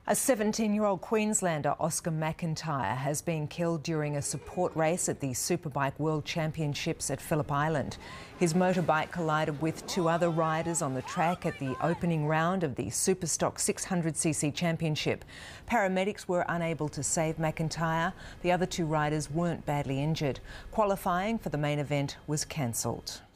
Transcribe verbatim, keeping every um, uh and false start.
A seventeen-year-old Queenslander, Oscar McIntyre, has been killed during a support race at the Superbike World Championships at Phillip Island. His motorbike collided with two other riders on the track at the opening round of the Superstock six hundred c c Championship. Paramedics were unable to save McIntyre. The other two riders weren't badly injured. Qualifying for the main event was cancelled.